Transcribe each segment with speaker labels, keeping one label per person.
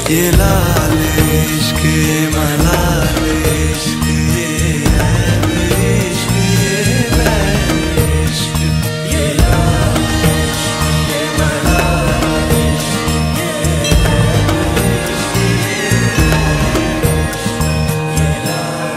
Speaker 1: ये लाल इश्क ये मलाल इश्क ये ऐब इश्क ये बैर इश्क ये लाल इश्क ये मलाल इश्क ये ऐब इश्क ये लाल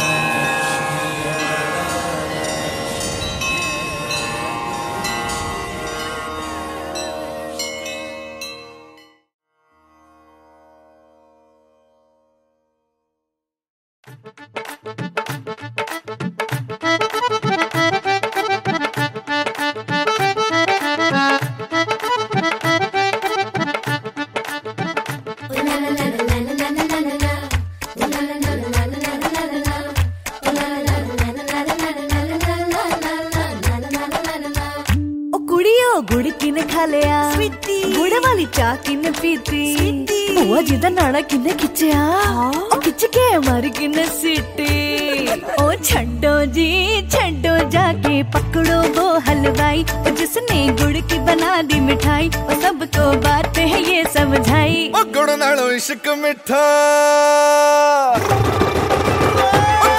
Speaker 2: गुड़ किने खा लिया गुड़ वाली चाह किने पीती बुआ जी दा नाड़ा किने खिंचया खिंच के मारी किने सीटी ओ छड्डो जी छड्डो जाके पकड़ो वो हलवाई जिसने गुड़ की बना दी मिठाई और सबको बात है ये समझाई
Speaker 1: ओ गुड़ नालो इश्क मिठा